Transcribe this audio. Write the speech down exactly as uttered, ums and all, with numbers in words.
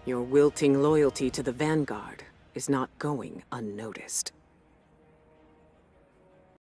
Your wilting loyalty to the Vanguard is not going unnoticed.